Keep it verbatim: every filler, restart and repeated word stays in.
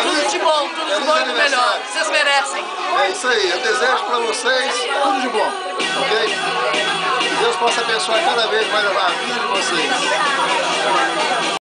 Tudo de bom, tudo de bom e do melhor. Vocês merecem. É isso aí, eu desejo para vocês tudo de bom, ok? Que Deus possa abençoar cada vez mais a vida de vocês.